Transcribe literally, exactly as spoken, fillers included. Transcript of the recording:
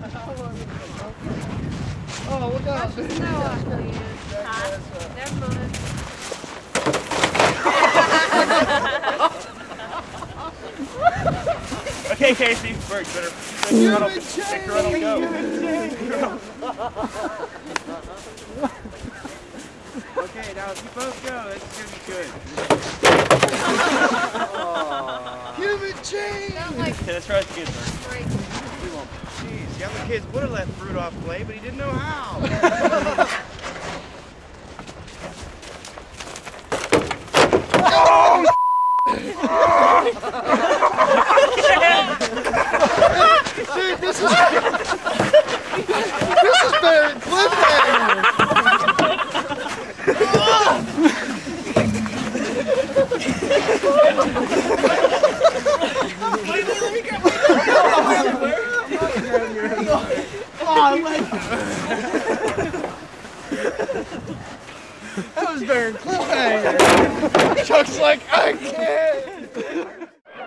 Oh, look out. That's snow on the huh? Never mind. Okay, Casey, Bert, better make your run, make your run go. Okay, now if you both go, this is gonna be good. Human chain! Okay, let's try this again, Bert. Jeez, the other kids would have let Rudolph play, but he didn't know how. Dude, this is this is better than cliffhanger. Wait, wait, let me grab That was better than cliffhanger. Chuck's like, I can't.